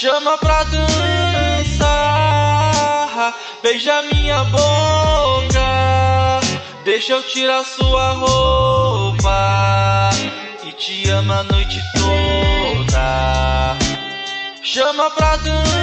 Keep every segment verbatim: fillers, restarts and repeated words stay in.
Chama pra dançar, beija minha boca, deixa eu tirar sua roupa e te ama a noite toda. Chama pra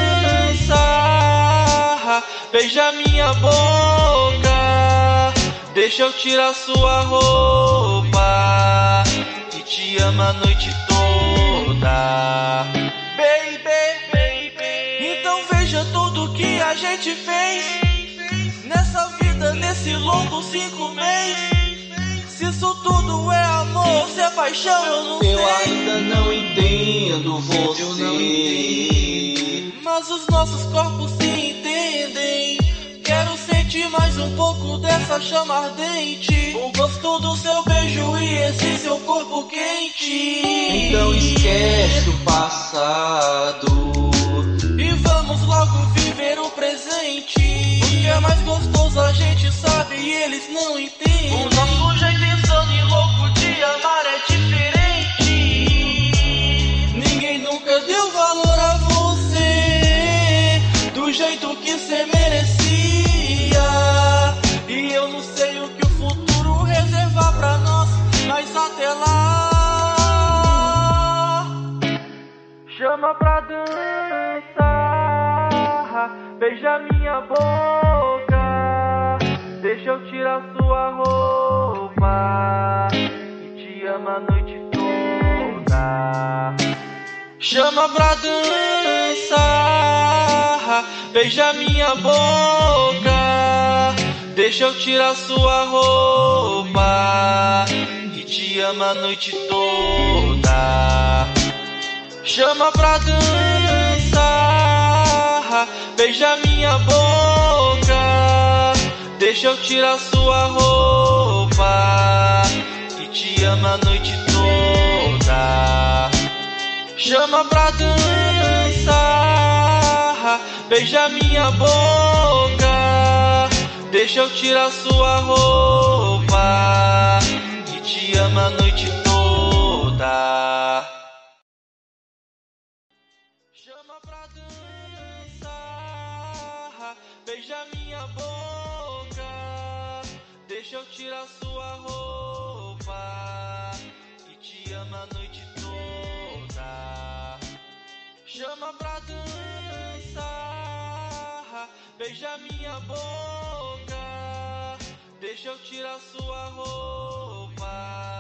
dançar, beija minha boca, deixa eu tirar sua roupa e te ama a noite toda. Baby, baby, então veja tudo que a gente fez nessa vida, nesse longo cinco meses. Se isso tudo é amor, se é paixão, eu não sei. Eu ainda não entendo você, eu não entendo, mas os nossos corpos se entendem. Quero sentir mais um pouco dessa chama ardente, o gosto do seu beijo e esse seu corpo quente. Então esquece o passado e vamos logo viver o presente. O que é mais gostoso a gente sabe e eles não entendem. O nosso jeito insano e louco de amar é diferente. Ninguém nunca deu valor a você do jeito que cê merecia. E eu não sei o que o futuro reservar pra nós, mas até lá. Chama pra dançar, beija minha boca, deixa eu tirar sua roupa e te ama a noite toda. Chama pra dançar, beija minha boca, deixa eu tirar sua roupa e te ama a noite toda. Chama pra dançar, beija minha boca, deixa eu tirar sua roupa e te ama a noite toda. Chama pra dançar, beija minha boca, deixa eu tirar sua roupa e te ama a noite toda. Chama pra dançar, beija minha boca, deixa eu tirar sua roupa e te ama a noite toda. Chama pra dançar, beija minha boca, deixa eu tirar sua roupa